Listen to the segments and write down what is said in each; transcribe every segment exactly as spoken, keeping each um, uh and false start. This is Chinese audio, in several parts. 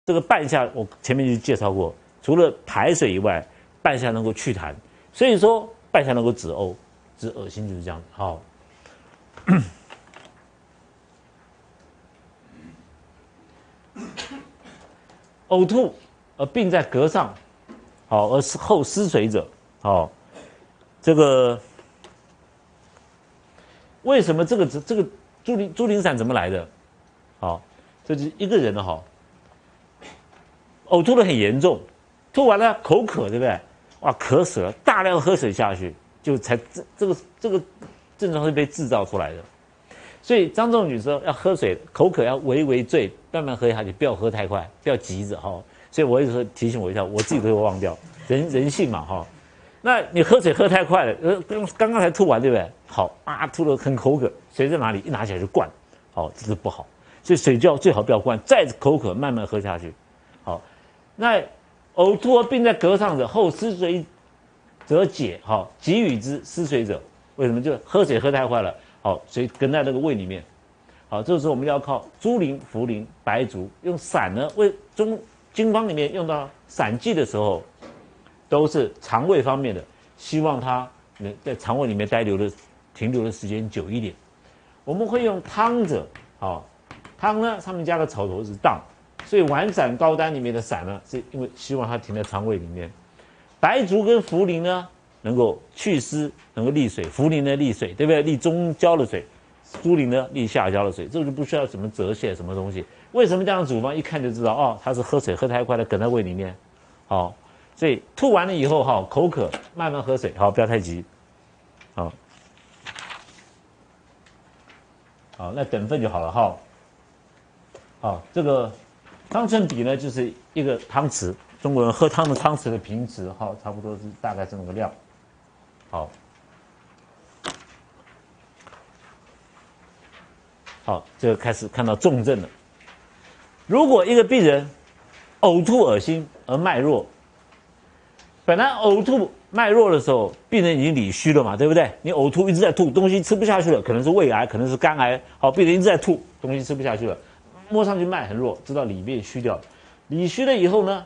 这个半夏我前面就介绍过，除了排水以外，半夏能够祛痰，所以说半夏能够止呕，止恶心就是这样子。好，呕吐而病在膈上，好，而是后失水者，好，这个为什么这个这个猪苓猪苓散怎么来的？好，这就是一个人的哈，呕吐的很严重，吐完了口渴，对不对？哇，渴死了，大量喝水下去，就才这这个这个症状是被制造出来的。所以张仲景说要喝水，口渴要微微醉，慢慢喝下去，不要喝太快，不要急着哈。所以我有时候提醒我一下，我自己都会忘掉，人人性嘛哈。那你喝水喝太快了，呃，刚刚刚才吐完，对不对？好啊，吐了很口渴，水在哪里？一拿起来就灌，好，这是不好。所以水就要最好不要灌，再口渴慢慢喝下去。好，那呕吐而病在膈上者，后失水者解，好，给予之失水者，为什么？就喝水喝太快了，好，水跟在那个胃里面。好，这个时候我们要靠猪苓、茯苓、白术，用散呢，为中经方里面用到散剂的时候，都是肠胃方面的，希望它能在肠胃里面待留的停留的时间久一点。我们会用汤者，好，汤呢上面加个草头是当，所以丸散高丹里面的散呢，是因为希望它停在肠胃里面。白术跟茯苓呢，能够祛湿，能够利水，茯苓呢利水，对不对？利中焦的水，猪苓呢利下焦的水，这个就不需要什么折泻什么东西。为什么这样煮方一看就知道哦，它是喝水喝太快了，梗在胃里面，好，所以吐完了以后哈，口渴慢慢喝水，好，不要太急，好，好，那等份就好了哈。好，这个汤称比呢，就是一个汤匙，中国人喝汤的汤匙的平匙，哈，差不多是大概是那个量。好，好，这个开始看到重症了。如果一个病人呕吐恶心而脉弱，本来呕吐脉弱的时候，病人已经里虚了嘛，对不对？你呕吐一直在吐，东西吃不下去了，可能是胃癌，可能是肝癌。好，病人一直在吐，东西吃不下去了，摸上去脉很弱，知道里面虚掉了。里虚了以后呢，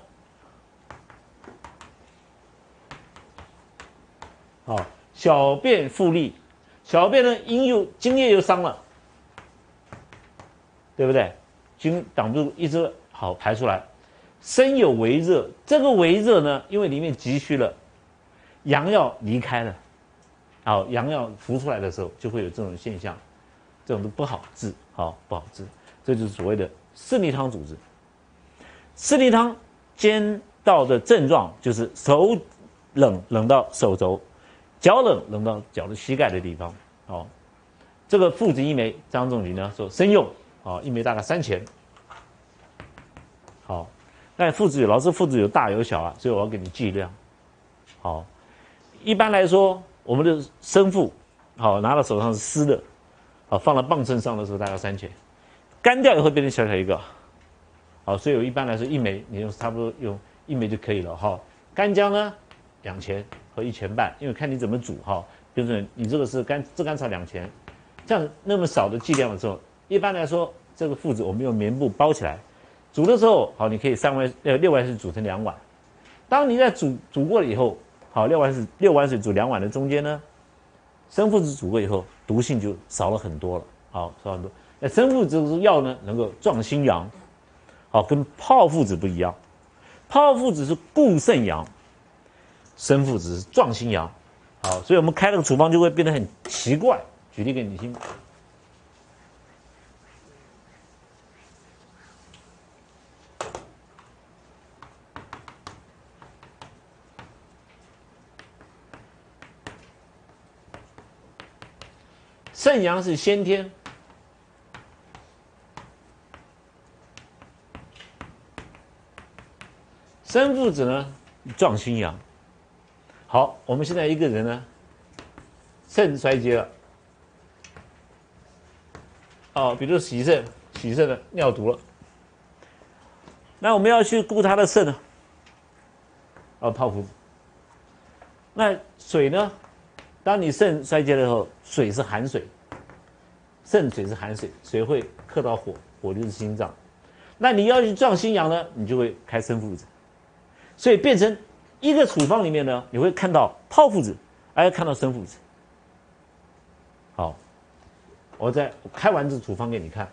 好，小便复利，小便呢阴又津液又伤了，对不对？津挡不住，一直好排出来。身有微热，这个微热呢，因为里面急虚了，阳要离开了，好，阳要浮出来的时候，就会有这种现象，这种都不好治，好，不好治，这就是所谓的四逆汤主治。四逆汤兼到的症状就是手冷冷到手肘，脚冷冷到脚的膝盖的地方，好，这个附子一枚，张仲景呢说生用，好，一枚大概三钱，好。但附子有，老师附子有大有小啊，所以我要给你计量。好，一般来说，我们的生附，好拿到手上是湿的，好放到磅秤上的时候大概三钱，干掉以后变成小小一个，好，所以我一般来说一枚你用差不多用一枚就可以了哈。干姜呢两钱和一钱半，因为看你怎么煮哈，就是你这个是干炙甘草两钱，这样那么少的剂量的时候，一般来说这个附子我们用棉布包起来。煮的时候，好，你可以三碗呃六碗水煮成两碗。当你在煮煮过了以后，好，六碗水六碗水煮两碗的中间呢，生附子煮过以后，毒性就少了很多了，好，少很多。那生附子这个药呢，能够壮心阳，好，跟炮附子不一样，炮附子是固肾阳，生附子是壮心阳，好，所以我们开那个处方就会变得很奇怪。举例给你听。肾阳是先天，生附子呢壮心阳。好，我们现在一个人呢，肾衰竭了，哦，比如洗肾，洗肾的尿毒了，那我们要去顾他的肾呢，哦，泡附子。那水呢？当你肾衰竭的时候，水是寒水，肾水是寒水，水会克到火，火就是心脏。 那你要去壮心阳呢，你就会开生附子，所以变成一个处方里面呢，你会看到炮附子，还要看到生附子。好，我再开完这处方给你看。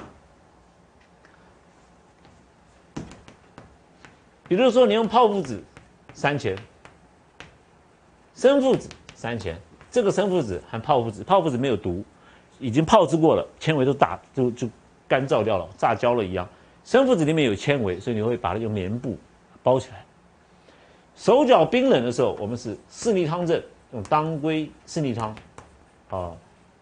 比如说，你用炮附子三钱，生附子三钱，这个生附子和炮附子，炮附子没有毒，已经炮制过了，纤维都打就就干燥掉了，炸焦了一样。生附子里面有纤维，所以你会把它用棉布包起来。手脚冰冷的时候，我们是四逆汤证，用当归四逆汤，啊，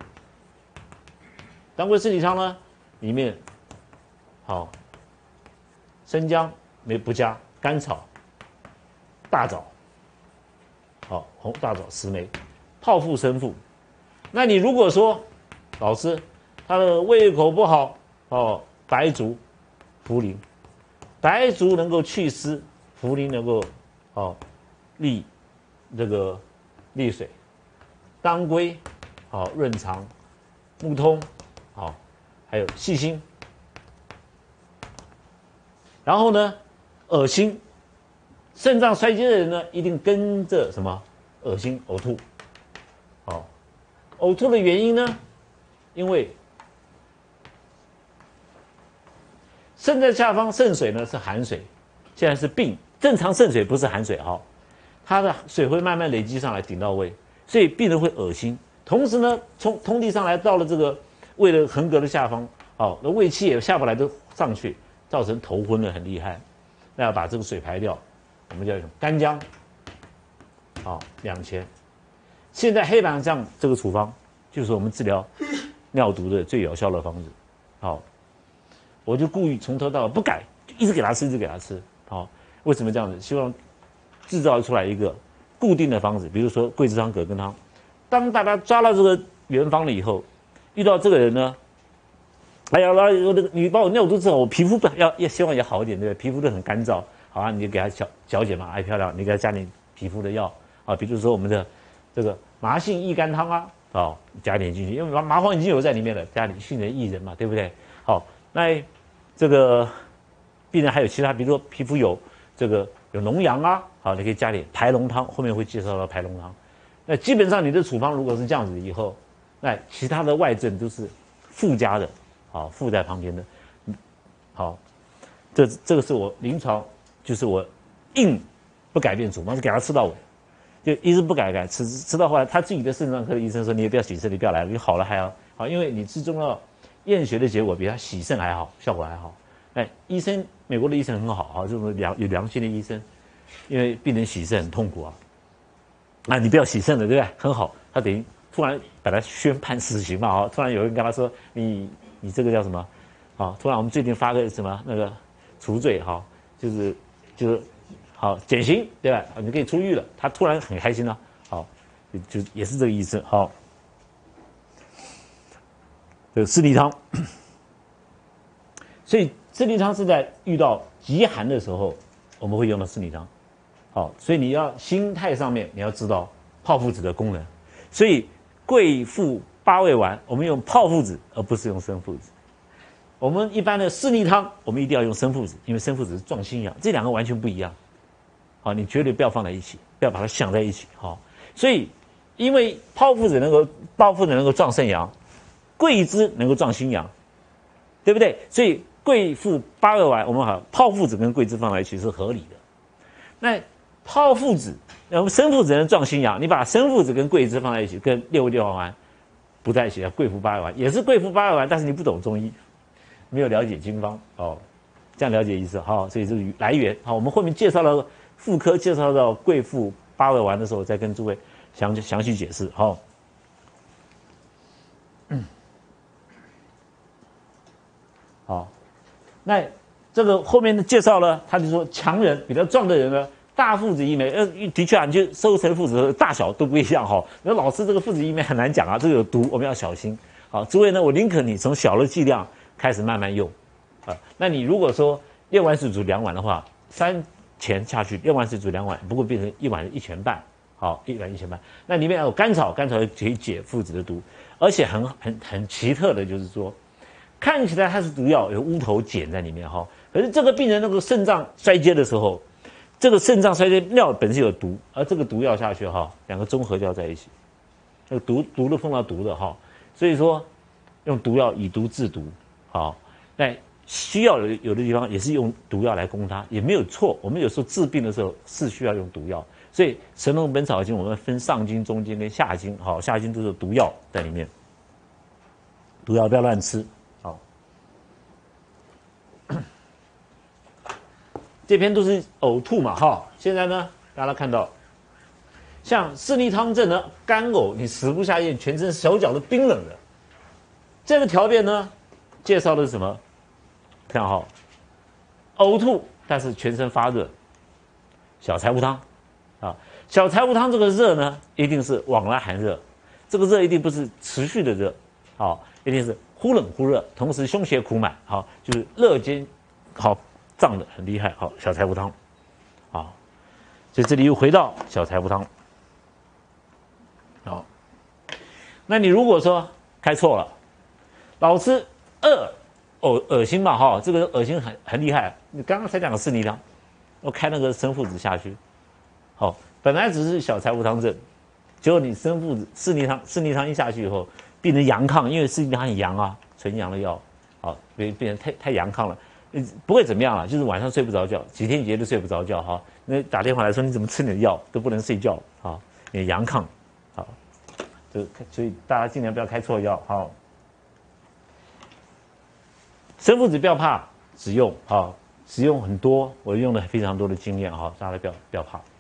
当归四逆汤呢，里面好生姜没不加。甘草、大枣，好，红大枣十枚，炮附生附。那你如果说老师他的胃口不好，哦，白术、茯苓，白术能够祛湿，茯苓能够哦利这个利水，当归好润肠，木通好，还有细辛。然后呢？恶心，肾脏衰竭的人呢，一定跟着什么？恶心、呕吐。好，呕吐的原因呢？因为肾在下方，肾水呢是寒水，现在是病。正常肾水不是寒水哈，它的水会慢慢累积上来，顶到胃，所以病人会恶心。同时呢，从通地上来到了这个胃的横膈的下方，好，那胃气也下不来，都上去，造成头昏的很厉害。那要把这个水排掉，我们叫用干姜，好两钱。现在黑板上这个处方就是我们治疗尿毒的最有效的方子。好，我就故意从头到尾不改，一直给他吃，一直给他吃。好，为什么这样子？希望制造出来一个固定的方子，比如说桂枝汤、葛根汤。当大家抓到这个原方了以后，遇到这个人呢？哎呀，那我那个你帮我尿毒之后，我皮肤不要要希望也好一点，对不对？皮肤都很干燥，好啊，你就给他小小姐嘛，爱漂亮，你给他加点皮肤的药啊，比如说我们的这个麻杏益肝汤啊，哦，加点进去，因为麻麻黄已经有在里面了，加点杏仁、薏仁嘛，对不对？好，那这个病人还有其他，比如说皮肤有这个有脓疡啊，好，你可以加点排脓汤，后面会介绍到排脓汤。那基本上你的处方如果是这样子以后，那其他的外症都是附加的。好，附在旁边的，好，这这个是我临床，就是我硬不改变处方，是给他吃到尾，就一直不改改，吃吃到后来，他自己的肾脏科的医生说，你也不要洗肾，你不要来了，你好了还要好，因为你最重要验血的结果比他洗肾还好，效果还好。哎，医生，美国的医生很好啊，这种良有良心的医生，因为病人洗肾很痛苦啊，啊，你不要洗肾了，对不对？很好，他等于突然把他宣判死刑嘛，啊，突然有人跟他说你。你这个叫什么？啊，突然我们最近发个什么那个除罪哈，就是就是好减刑对吧？你可以出狱了。他突然很开心了，好，就也是这个意思。好，这个四逆汤，所以四逆汤是在遇到极寒的时候，我们会用到四逆汤。好，所以你要心态上面你要知道炮附子的功能，所以桂附。八味丸，我们用炮附子，而不是用生附子。我们一般的四逆汤，我们一定要用生附子，因为生附子是壮心阳，这两个完全不一样。好，你绝对不要放在一起，不要把它想在一起。好，所以因为炮附子能够炮附子能够壮肾阳，桂枝能够壮心阳，对不对？所以桂附八味丸，我们好炮附子跟桂枝放在一起是合理的。那炮附子，我们生附子能壮心阳，你把生附子跟桂枝放在一起，跟六味地黄丸。不在一起，桂附八味丸也是桂附八味丸，但是你不懂中医，没有了解经方哦，这样了解意思好、哦，所以这个来源好，我们后面介绍了妇科，介绍到桂附八味丸的时候，再跟诸位详详细解释好、哦。嗯，好，那这个后面的介绍呢，他就说强人比较壮的人呢。大附子一枚，呃，的确啊，你就收成附子大小都不一样哈、哦。那老师这个附子一枚很难讲啊，这个有毒，我们要小心。好，诸位呢，我宁可你从小的剂量开始慢慢用，啊，那你如果说六碗水煮两碗的话，三钱下去，六碗水煮两碗，不过变成一碗一钱半，好，一碗一钱半。那里面有甘草，甘草可以解附子的毒，而且很很很奇特的就是说， 看起来它是毒药，有乌头碱在里面哈。可是这个病人那个肾脏衰竭的时候，这个肾脏衰竭尿本身有毒，而这个毒药下去哈，两个中和掉在一起，那个毒毒的碰到毒的哈，所以说用毒药以毒制毒，好，那需要有有的地方也是用毒药来攻它，也没有错。我们有时候治病的时候是需要用毒药，所以《神农本草经》我们分上经、中经跟下经，好，下经都是毒药在里面，毒药不要乱吃。这篇都是呕吐嘛，哈。现在呢，大家看到，像四逆汤症呢，干呕，你食不下咽，全身手脚都冰冷的。这个条件呢，介绍的是什么？看哈，呕吐，但是全身发热。小柴胡汤，啊，小柴胡汤这个热呢，一定是往来寒热，这个热一定不是持续的热，好，一定是忽冷忽热，同时胸胁苦满，好，就是热兼，好。胀的很厉害，好，小柴胡汤，啊，所以这里又回到小柴胡汤，好，那你如果说开错了，老吃饿，恶恶心嘛，哈，这个恶心很很厉害，你刚刚才讲的四逆汤，我开那个生附子下去，好，本来只是小柴胡汤症，结果你生附子四逆汤四逆汤一下去以后，病人阳亢，因为四逆汤很阳啊，纯阳的药，好，所以变成太太阳亢了。不会怎么样了，就是晚上睡不着觉，几天几夜都睡不着觉哈。那打电话来说你怎么吃你的药都不能睡觉啊？你阳亢，好，就所以大家尽量不要开错药好。生附子不要怕，使用好，使用很多，我用了非常多的经验哈，大家不要不要怕。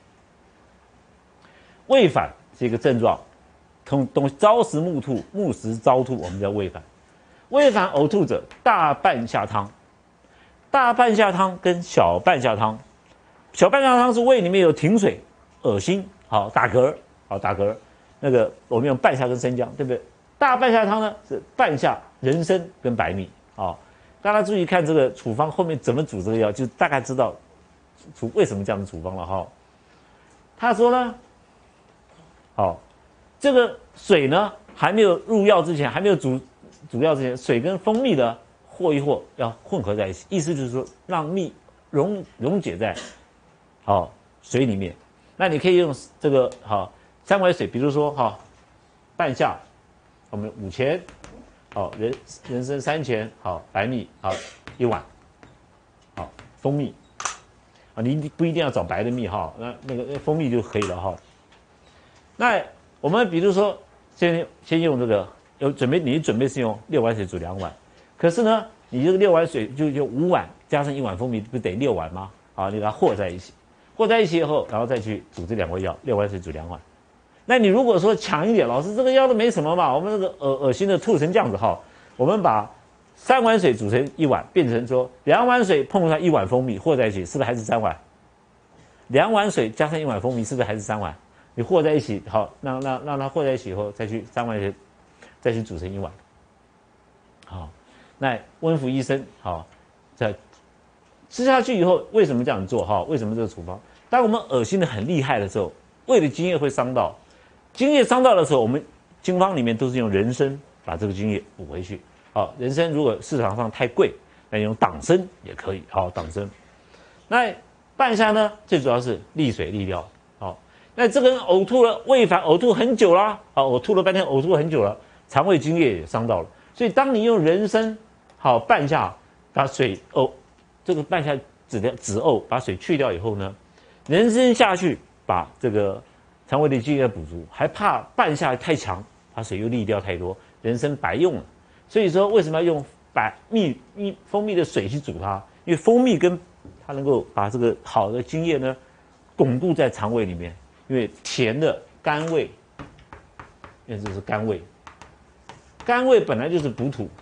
胃反是一个症状，同东朝食暮吐，暮食朝吐，我们叫胃反。胃反呕吐者，大半夏汤。大半夏汤跟小半夏汤，小半夏汤是胃里面有停水、恶心，好打嗝，好打嗝。那个我们用半夏跟生姜，对不对？大半夏汤呢是半夏、人参跟白蜜，好，大家注意看这个处方后面怎么煮这个药，就大概知道处为什么这样的处方了哈。他说呢，好，这个水呢还没有入药之前，还没有煮煮药之前，水跟蜂蜜的。和一和要混合在一起，意思就是说让蜜溶溶解在好、哦、水里面。那你可以用这个好、哦、三碗水，比如说哈、哦、半夏，我们五钱，好、哦、人人参三钱，好、哦、白蜜好一碗，好、哦、蜂蜜啊，你不一定要找白的蜜哈、哦，那那个蜂蜜就可以了哈、哦。那我们比如说先先用这个有准备，你准备是用六碗水煮两碗。可是呢，你这个六碗水就就五碗加上一碗蜂蜜，不得六碗吗？啊，你把它和在一起，和在一起以后，然后再去煮这两味药，六碗水煮两碗。那你如果说强一点，老师这个药都没什么嘛，我们这个恶恶心的吐成这样子哈，我们把三碗水煮成一碗，变成说两碗水碰上一碗蜂蜜和在一起，是不是还是三碗？两碗水加上一碗蜂蜜，是不是还是三碗？你和在一起，好，让让让它和在一起以后，再去三碗水，再去煮成一碗，好。那温服医生，好，在吃下去以后，为什么这样做？哈，为什么这个处方？当我们恶心的很厉害的时候，胃的津液会伤到，津液伤到的时候，我们经方里面都是用人参把这个津液补回去。好，人参如果市场上太贵，那用党参也可以。好，党参。那半夏呢，最主要是利水利尿。好，那这个人呕吐了，胃反呕吐很久啦，好，我吐了半天，呕吐很久了，肠胃津液也伤到了。所以当你用人参好半夏把水呕，这个半夏止掉止呕，把水去掉以后呢，人参下去把这个肠胃的津液补足，还怕半夏太强，把水又沥掉太多，人参白用了。所以说为什么要用白蜜蜜蜂蜜的水去煮它？因为蜂蜜跟它能够把这个好的津液呢巩固在肠胃里面，因为甜的甘味，因为这是甘味，甘味本来就是补土。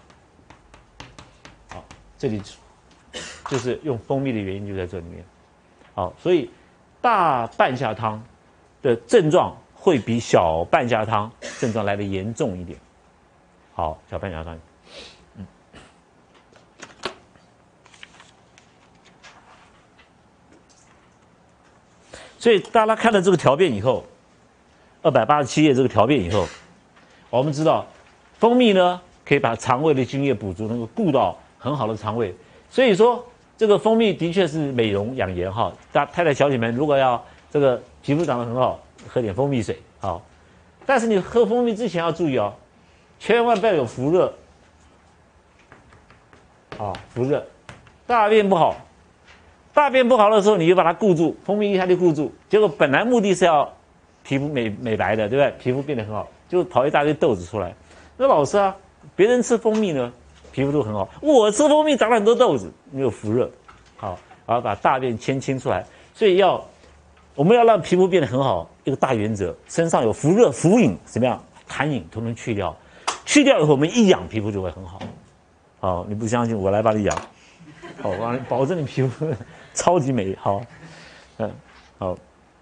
这里就是用蜂蜜的原因就在这里面，好，所以大半夏汤的症状会比小半夏汤症状来的严重一点。好，小半夏汤，嗯，所以大家看了这个条变以后，二百八十七页这个条变以后，我们知道蜂蜜呢可以把肠胃的津液补足，能够顾到很好的肠胃。所以说，这个蜂蜜的确是美容养颜哈。大太太小姐们，如果要这个皮肤长得很好，喝点蜂蜜水好。但是你喝蜂蜜之前要注意哦，千万不要有伏热。啊，伏热，大便不好，大便不好的时候，你就把它固住，蜂蜜一下就固住，结果本来目的是要皮肤美美白的，对不对？皮肤变得很好，就跑一大堆痘子出来。那老师啊，别人吃蜂蜜呢，皮肤都很好，我吃蜂蜜长了很多痘子，没有伏热，好，然后把大便牵清出来。所以要我们要让皮肤变得很好，一个大原则，身上有伏热、伏饮怎么样，痰饮都能去掉，去掉以后我们一养皮肤就会很好。好，你不相信，我来帮你养。好，我保证你皮肤超级美好。嗯，好，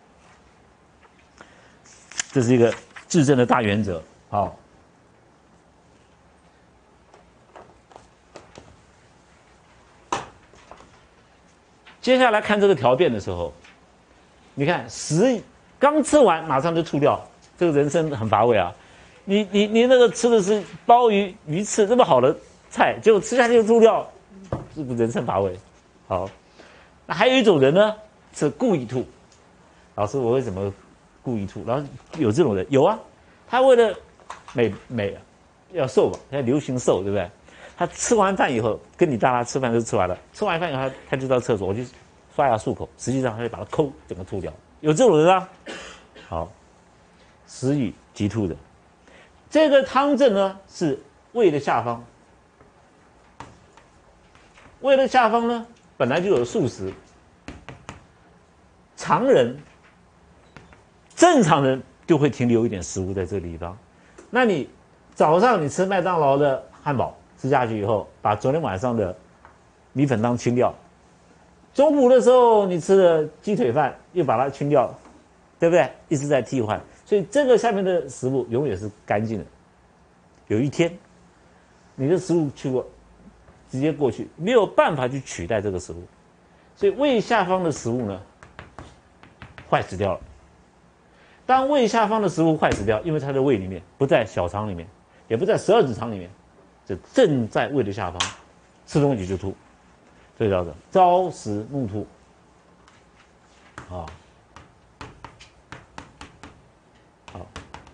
这是一个治症的大原则。好，接下来看这个条便的时候，你看食刚吃完马上就吐掉，这个人生很乏味啊。你你你那个吃的是鲍鱼、鱼翅这么好的菜，结果吃下去就吐掉，是不是人生乏味？好，那还有一种人呢，是故意吐。老师，我为什么故意吐？然后有这种人，有啊，他为了美美要瘦嘛，现在流行瘦，对不对？他吃完饭以后，跟你大家吃饭都吃完了，吃完饭以后他他就到厕所，我去刷牙漱口，实际上他就把它抠整个吐掉，有这种人啊。好，食欲急吐的，这个汤症呢是胃的下方。胃的下方呢，本来就有素食。常人、正常人就会停留一点食物在这个地方。那你早上你吃麦当劳的汉堡，吃下去以后，把昨天晚上的米粉汤清掉。中午的时候你吃的鸡腿饭，又把它清掉，对不对？一直在替换，所以这个下面的食物永远是干净的。有一天，你的食物去过。直接过去，没有办法去取代这个食物，所以胃下方的食物呢，坏死掉了。当胃下方的食物坏死掉，因为它在胃里面，不在小肠里面，也不在十二指肠里面，就正在胃的下方，吃东西就吐，这叫做朝食暮吐。啊，好，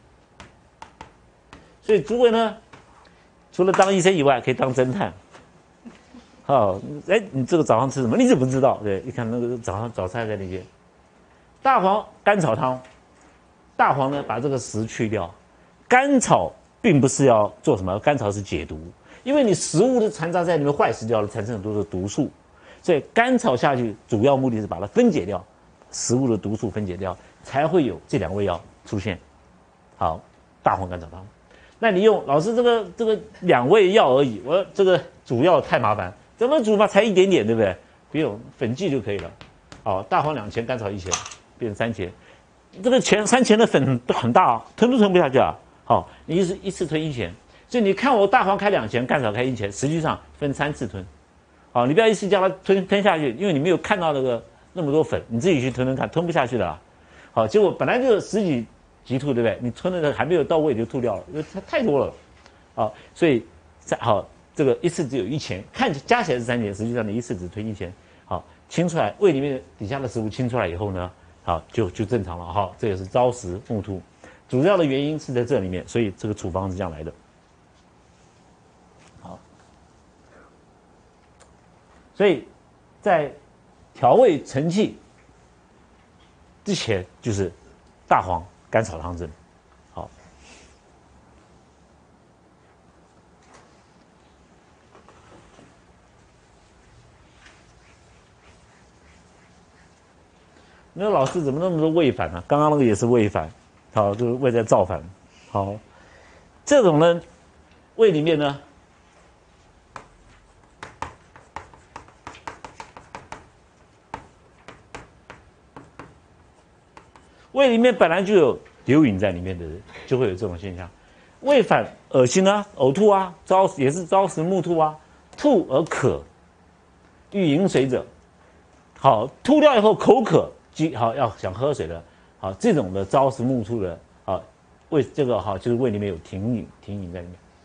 所以诸位呢，除了当医生以外，可以当侦探。好，哎，你这个早上吃什么？你怎么知道？对，一看那个早上早餐在那边，大黄甘草汤。大黄呢，把这个食去掉。甘草并不是要做什么，甘草是解毒，因为你食物的残渣在里面坏死掉了，产生很多的毒素，所以甘草下去主要目的是把它分解掉，食物的毒素分解掉，才会有这两味药出现。好，大黄甘草汤。那你用老师这个这个两味药而已，我这个主要太麻烦。怎么煮嘛？才一点点，对不对？不用粉剂就可以了。哦，大黄两钱，甘草一钱，变成三钱。这个钱三钱的粉很大啊，吞都吞不下去啊。好，你一次一次吞一钱，所以你看我大黄开两钱，甘草开一钱，实际上分三次吞。好，你不要一次叫它吞吞下去，因为你没有看到那个那么多粉，你自己去吞吞看，吞不下去的啦。好，结果本来就十几急吐，对不对？你吞的还没有到胃就吐掉了，因为它太多了。好，所以好。这个一次只有一钱，看加起来是三钱，实际上你一次只吞一钱。好，清出来，胃里面底下的食物清出来以后呢，好就就正常了。好，这也是朝食暮吐，主要的原因是在这里面，所以这个处方是这样来的。好，所以在调味承气之前，就是大黄甘草汤症。那个老师怎么那么多胃反呢？刚刚那个也是胃反，好，就是胃在造反。好，这种呢，胃里面呢，胃里面本来就有流饮在里面的人，就会有这种现象。胃反、恶心啊、呕吐啊，朝也是朝食暮吐啊，吐而渴，欲饮水者，好，吐掉以后口渴。好，要想喝水的，好，这种的朝食暮吐的，好，胃这个好就是胃里面有停饮，停饮在里面。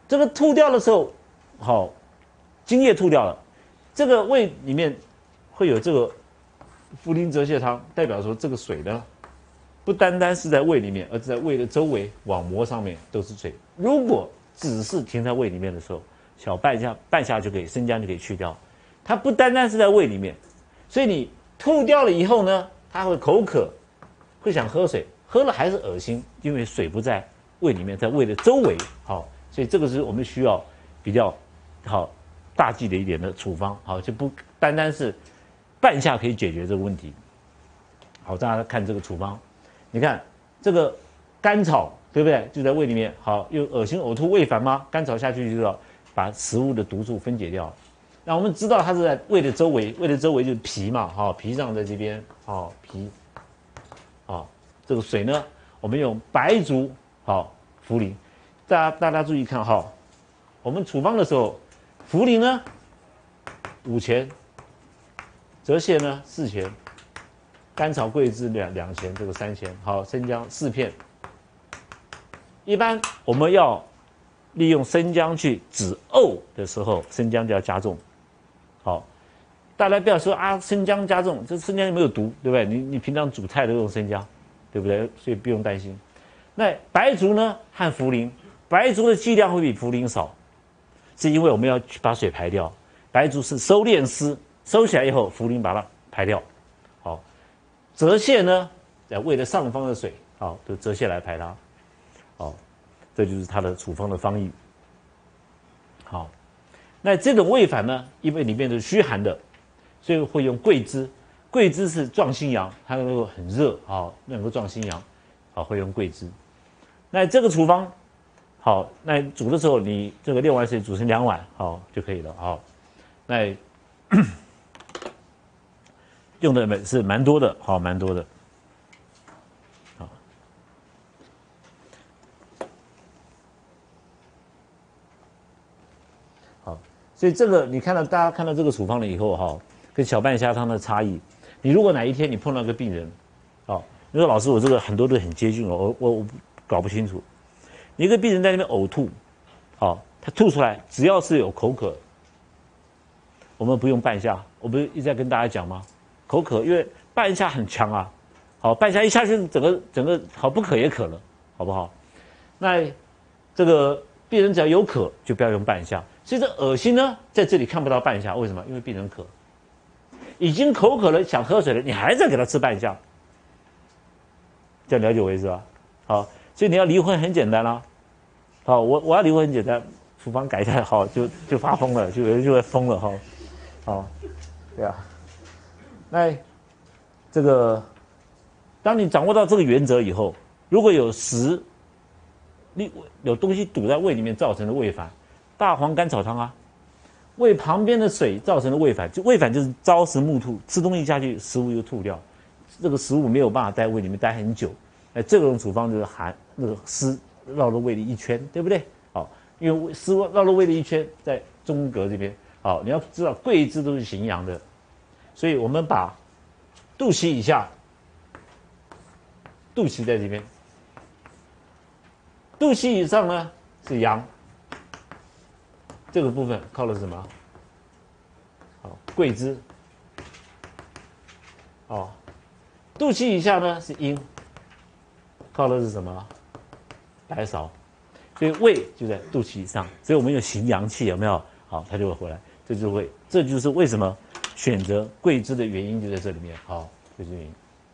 这个吐掉的时候，好，津液吐掉了，这个胃里面会有这个茯苓泽泻汤，代表说这个水呢，不单单是在胃里面，而是在胃的周围网膜上面都是水。如果只是停在胃里面的时候，小半下半下就可以，生姜就可以去掉。它不单单是在胃里面，所以你吐掉了以后呢，它会口渴，会想喝水，喝了还是恶心，因为水不在胃里面，在胃的周围。好，所以这个是我们需要比较好大忌的一点的处方。好，就不单单是半下可以解决这个问题。好，大家看这个处方，你看这个甘草，对不对？就在胃里面。好，又恶心呕吐胃烦吗？甘草下去就知道把食物的毒素分解掉。那我们知道它是在胃的周围，胃的周围就是脾嘛，好，脾脏在这边，好，脾，好，这个水呢，我们用白术，好，茯苓，大家大家注意看哈，我们处方的时候，茯苓呢五钱，泽泻呢四钱，甘草、桂枝两两钱，这个三钱，好，生姜四片。一般我们要利用生姜去止呕的时候，生姜就要加重。好，大家不要说啊，生姜加重，这生姜没有毒，对不对？你你平常煮菜都用生姜，对不对？所以不用担心。那白术呢和茯苓，白术的剂量会比茯苓少，是因为我们要去把水排掉。白术是收敛湿，收起来以后，茯苓把它排掉。好，泽泻呢，在胃的上方的水，好，就泽泻来排它。好，这就是它的处方的方义。好。那这种胃烦呢，因为里面是虚寒的，所以会用桂枝。桂枝是壮心阳，它能够很热，好，能够壮心阳，好，会用桂枝。那这个处方，好，那煮的时候你这个六碗水煮成两碗，好就可以了，好。那用的是蛮多的，好，蛮多的，好。所以这个你看到大家看到这个处方了以后哈，跟小半虾汤的差异。你如果哪一天你碰到个病人，哦，你说老师我这个很多都很接近哦，我我我搞不清楚。一个病人在那边呕吐，好、哦，他吐出来只要是有口渴，我们不用半夏，我不是一直在跟大家讲吗？口渴因为半夏很强啊，好，半夏一下去整个整个好不渴也渴了，好不好？那这个病人只要有渴就不要用半夏。所以这恶心呢，在这里看不到半夏，为什么？因为病人渴，已经口渴了，想喝水了，你还在给他吃半夏，这样了解我意思吧？好，所以你要离婚很简单啦、啊。好，我我要离婚很简单，处方改一下，好就就发疯了，就有人就会疯了哈。好，对啊。那这个，当你掌握到这个原则以后，如果有食，你有东西堵在胃里面造成的胃烦。大黄甘草汤啊，胃旁边的水造成的胃烦，就胃烦就是朝食暮吐，吃东西下去，食物又吐掉，这个食物没有办法在胃里面待很久，哎，这种处方就是寒那个湿绕了胃里一圈，对不对？好，因为湿绕了胃里一圈，在中隔这边，好，你要知道桂枝都是行阳的，所以我们把肚脐以下，肚脐在这边，肚脐以上呢是阳。这个部分靠的是什么？好，桂枝。哦，肚脐以下呢是阴，靠的是什么？白芍。所以胃就在肚脐以上，所以我们有行阳气，有没有？好，它就会回来，这就会，这就是为什么选择桂枝的原因就在这里面。好，就是原因。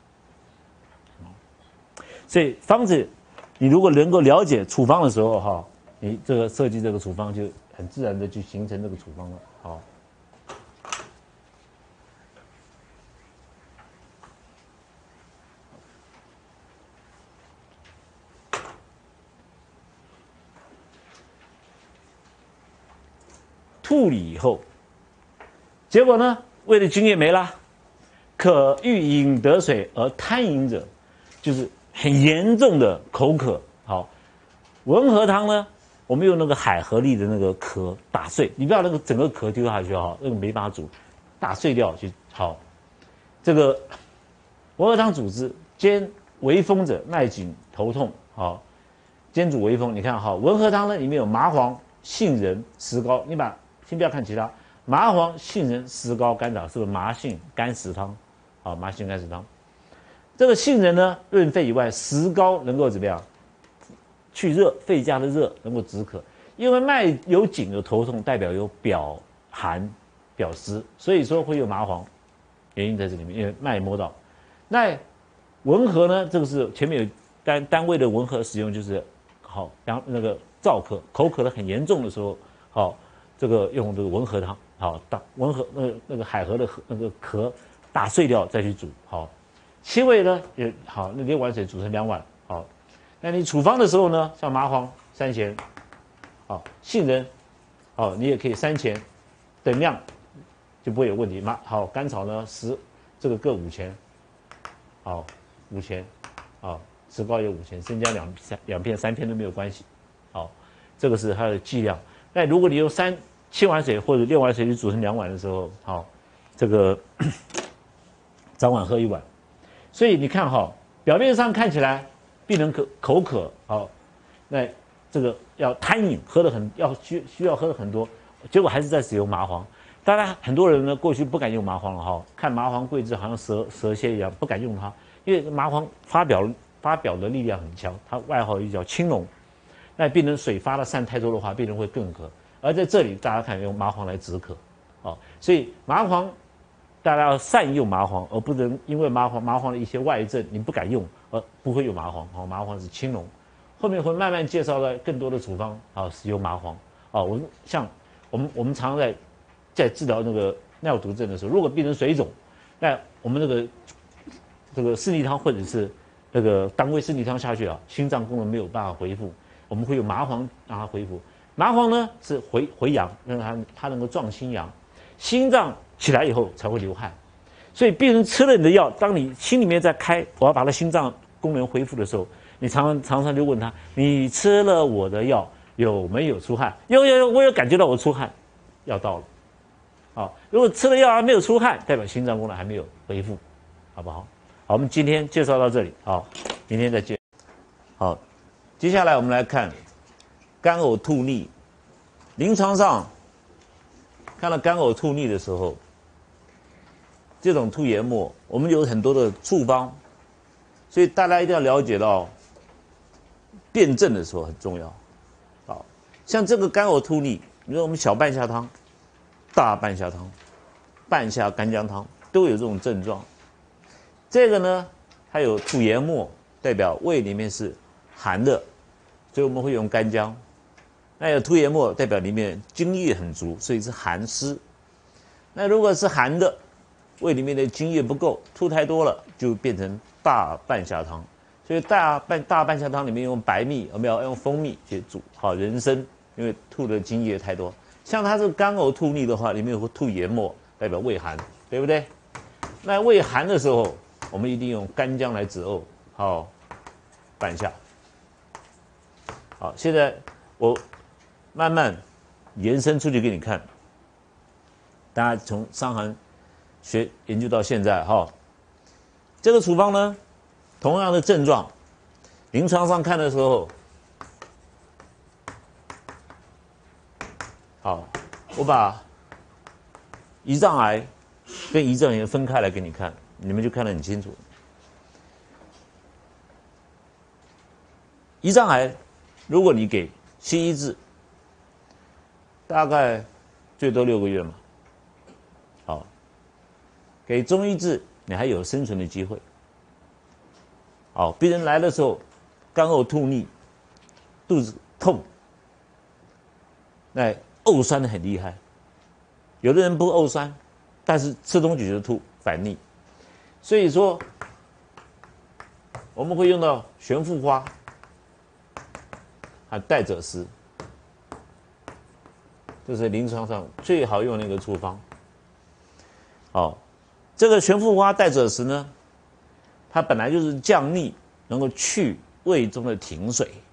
所以方子，你如果能够了解处方的时候，哈，你这个设计这个处方就很自然的去形成这个处方了。好，吐理以后，结果呢，胃的津液没了，可欲饮得水而贪饮者，就是很严重的口渴。好，文和汤呢？我们用那个海茯苓的那个壳打碎，你不要那个整个壳丢下去哈，那个没办法煮，打碎掉就好。这个文和汤主之，兼微风者，耐颈头痛。好，兼主微风，你看哈，文和汤呢里面有麻黄， 杏仁、石膏，你把先不要看其他，麻黄、杏仁、石膏、甘草，是不是麻杏甘石汤？好，麻杏甘石汤。这个杏仁呢，润肺以外，石膏能够怎么样？去热，肺家的热能够止渴。因为脉有紧有头痛，代表有表寒、表湿，所以说会有麻黄，原因在这里面，因为脉摸到。那文和呢？这个是前面有单单位的文和使用，就是好，然后那个燥渴、口渴的很严重的时候，好，这个用这个文和汤，好，打文和那个那个海河的那个壳打碎掉再去煮，好。七味呢也好，那六碗水煮成两碗，好。那你处方的时候呢，像麻黄三钱，好，杏仁，好，你也可以三钱，等量就不会有问题。麻好，甘草呢十，这个各五钱，好，五钱，好，石膏也五钱，生姜两三两片三片都没有关系，好，这个是它的剂量。那如果你用三七碗水或者六碗水去煮成两碗的时候，好，这个早晚喝一碗。所以你看哈，表面上看起来病人口口渴，好，那这个要贪饮，喝的很要需需要喝的很多，结果还是在使用麻黄。当然，很多人呢过去不敢用麻黄了哈，看麻黄桂枝好像蛇蛇蝎一样，不敢用它，因为麻黄发表发表的力量很强，它外号又叫青龙。那病人水发的散太多的话，病人会更渴。而在这里，大家看用麻黄来止渴，哦，所以麻黄大家要善用麻黄，而不能因为麻黄麻黄的一些外症你不敢用，而不会用麻黄。哦，麻黄是青龙，后面会慢慢介绍到更多的处方，啊，使用麻黄。啊，我们像我们我们常在在治疗那个尿毒症的时候，如果病人水肿，那我们那个这个四逆汤或者是那个当归四逆汤下去啊，心脏功能没有办法恢复，我们会用麻黄让它恢复。麻黄呢是回回阳，让它它能够壮心阳，心脏起来以后才会流汗。所以病人吃了你的药，当你心里面在开，我要把他心脏功能恢复的时候，你常常常常就问他：你吃了我的药有没有出汗？有有有，我有感觉到我出汗，药到了。好，如果吃了药还没有出汗，代表心脏功能还没有恢复，好不好？好，我们今天介绍到这里，好，明天再见。好，接下来我们来看干呕吐逆。临床上看到干呕吐逆的时候，这种吐研末，我们有很多的处方，所以大家一定要了解到辨证的时候很重要。好，像这个干呕吐逆，你说我们小半夏汤、大半夏汤、半夏干姜汤都有这种症状。这个呢，它有吐研末，代表胃里面是寒的，所以我们会用干姜。那有吐研末，代表里面津液很足，所以是寒湿。那如果是寒的，胃里面的津液不够，吐太多了，就变成大半夏汤。所以大半大半夏汤里面用白蜜，我们要用蜂蜜去煮，好人参，因为吐的津液太多。像它是干呕吐逆的话，里面有吐研末，代表胃寒，对不对？那胃寒的时候，我们一定用干姜来止呕，好，半夏。好，现在我慢慢延伸出去给你看。大家从伤寒学研究到现在哈，这个处方呢，同样的症状，临床上看的时候，好，我把胰脏癌跟胰脏炎分开来给你看，你们就看得很清楚。胰脏癌，如果你给西医治，大概最多六个月嘛。好，给中医治，你还有生存的机会。好，病人来的时候，干呕吐逆，肚子痛，那呕酸的很厉害。有的人不呕酸，但是吃东西就吐，反逆。所以说，我们会用到玄附花，还有代赭丝。这是临床上最好用的一个处方。好，这个玄附花代赭丝呢，它本来就是降逆，能够去胃中的停水。